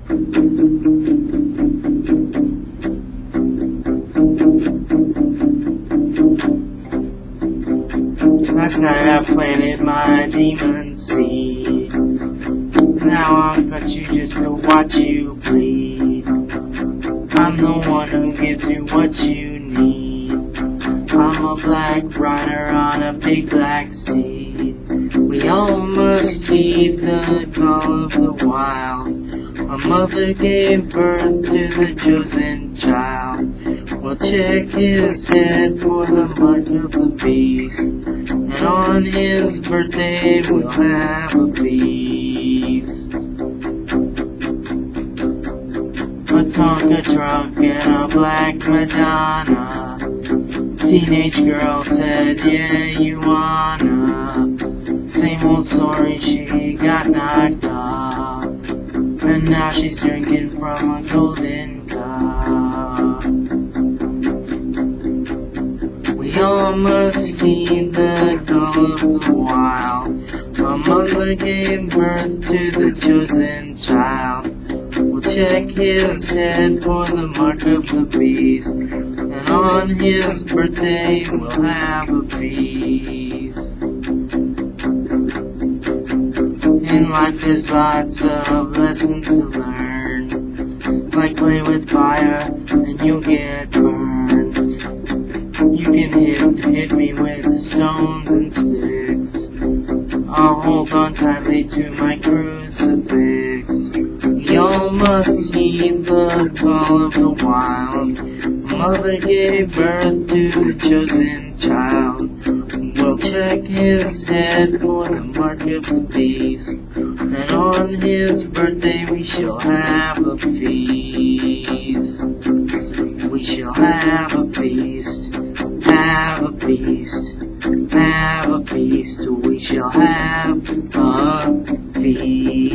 Last night I planted my demon seed. Now I've got you just to watch you bleed. I'm the one who gives you what you need. I'm a black rider on a big black steed. We all must heed the call of the wild. My mother gave birth to the chosen child. We'll check his head for the mark of the beast, and on his birthday we'll have a feast. A Tonka truck and a black Madonna. Teenage girl said, yeah, you wanna. Same old story, she got knocked off, and now she's drinking from a golden cup. We all must heed the call of the wild. My mother gave birth to the chosen child. We'll check his head for the mark of the beast, and on his birthday we'll have a feast. In life there's lots of lessons to learn, like play with fire and you'll get burned. You can hit me with stones and sticks. I'll hold on tightly to my crucifix. We all must heed the call of the wild. Mother gave birth to the chosen child. We'll check his head for the mark of the beast, and on his birthday we shall have a feast. We shall have a feast, have a feast, have a feast. We shall have a feast.